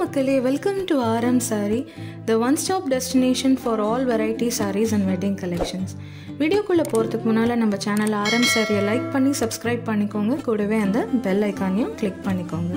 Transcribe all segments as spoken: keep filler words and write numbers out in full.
மக்களே, welcome to R M Saree, the one-stop destination for all variety sarees and wedding collections. வீடியோக்குள்ள போறதுக்கு முன்னால நம்ம channel R M Saree like பண்ணி subscribe பண்ணிக்கோங்க. கூடவே அந்த bell ஐகானையும் click பண்ணிக்கோங்க.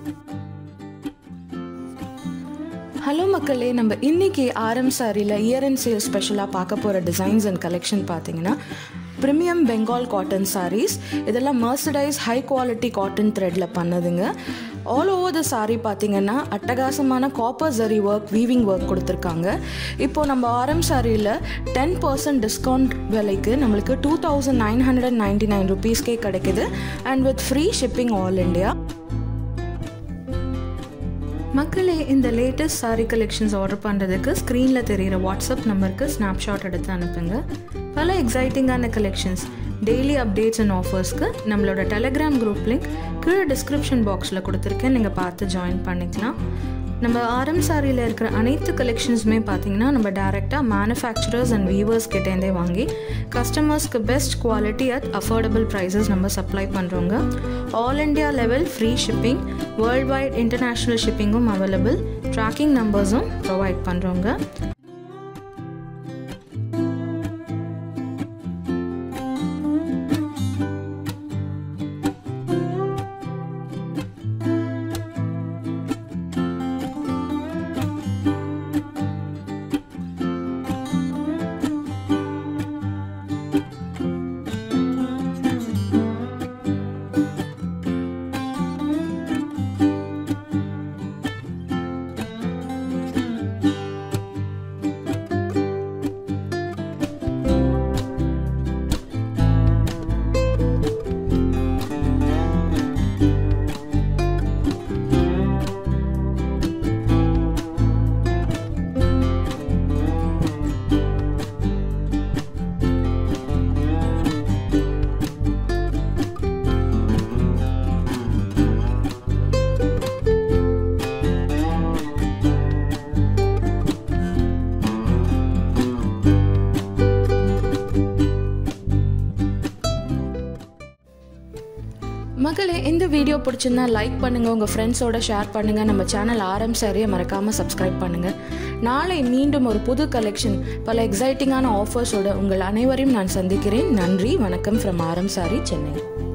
ஹலோ மக்களே, நம்ம இன்னைக்கு R M Saree ல இயர் எண்ட் சேல் ஸ்பெஷலா பார்க்க போற டிசைன்ஸ் அண்ட் கலெக்ஷன் பாத்தீங்கன்னா Premium Bengal cotton sarees. இதெல்லாம் merchandise high quality cotton threadல பண்ணதுங்க. All over the saree பாத்தீங்கன்னா அட்டகாசமான copper zari work, weaving work கொடுத்திருக்காங்க. இப்போ நம்ம R M Sareeல ten percent discount விலைக்கு நமக்கு two thousand nine hundred ninety-nine rupees கே கிடைக்குது and with free shipping all India. மக்களே, இந்த லேட்டஸ்ட் சாரீ கலெக்ஷன்ஸ் ஆர்டர் பண்ணுறதுக்கு ஸ்க்ரீனில் தெரிகிற வாட்ஸ்அப் நம்பருக்கு ஸ்னாப்ஷாட் எடுத்து அனுப்புங்க. பல எக்ஸைட்டிங்கான கலெக்ஷன்ஸ், டெய்லி அப்டேட்ஸ் அண்ட் ஆஃபர்ஸ்க்கு நம்மளோட டெலிகிராம் குரூப் லிங்க் கீழே டிஸ்கிரிப்ஷன் பாக்ஸில் கொடுத்துருக்கேன், நீங்கள் பார்த்து ஜாயின் பண்ணிக்கலாம். நம்ம R M Sareeல இருக்கிற அனைத்து கலெக்ஷன்ஸுமே பார்த்தீங்கன்னா நம்ம டேரெக்டாக மேனுஃபேக்சரர்ஸ் அண்ட் வீவர்ஸ் கிட்டேருந்தே வாங்கி கஸ்டமர்ஸ்க்கு best quality at affordable prices நம்ம சப்ளை பண்ணுறோங்க. All India level free shipping, world wide international ஷிப்பிங்கும் அவைலபிள், ட்ராக்கிங் நம்பர்ஸும் ப்ரொவைட் பண்ணுறோங்க. மக்களே, இந்த வீடியோ பிடிச்சிருந்தா லைக் பண்ணுங்கள், உங்கள் ஃப்ரெண்ட்ஸோட ஷேர் பண்ணுங்கள். நம்ம சேனல் R M Saree மறக்காமல் சப்ஸ்கிரைப் பண்ணுங்கள். நாளை மீண்டும் ஒரு புது கலெக்ஷன், பல எக்ஸைட்டிங்கான ஆஃபர்ஸோட உங்கள் அனைவரையும் நான் சந்திக்கிறேன். நன்றி, வணக்கம் from R M Saree, Chennai.